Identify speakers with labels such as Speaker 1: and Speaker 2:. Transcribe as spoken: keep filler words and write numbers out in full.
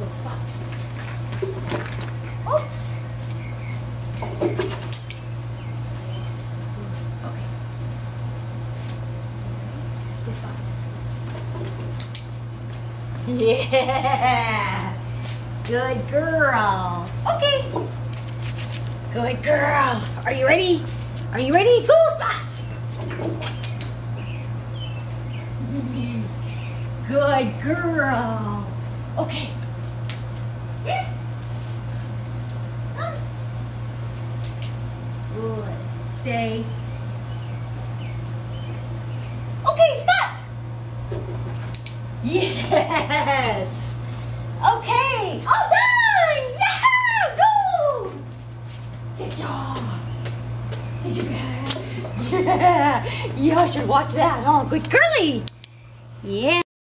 Speaker 1: Good spot. Oops. Okay. Good spot. Yeah. Good girl. Okay. Good girl. Are you ready? Are you ready? Cool spot. Good girl. Okay. Yeah. Good. Stay. Okay, spot. Yes. Okay. All done. Yeah. Go. Good job. Yeah. Yeah. You should watch that, huh? Good girly. Yeah.